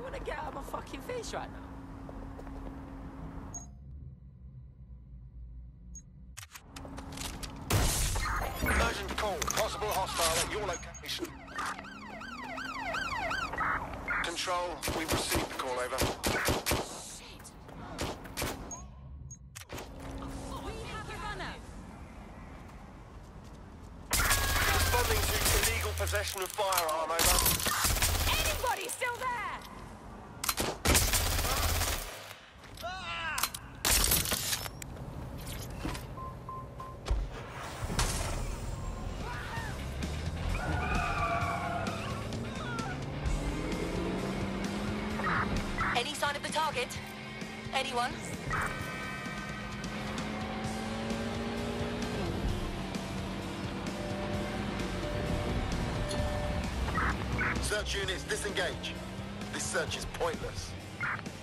want to get out of my fucking face right now? Urgent call. Possible hostile at your location. Control, we've received the call, over. We have a runner. Responding to illegal possession of firearm, over. Anybody still there? Any sign of the target? Anyone? Search units, disengage. This search is pointless.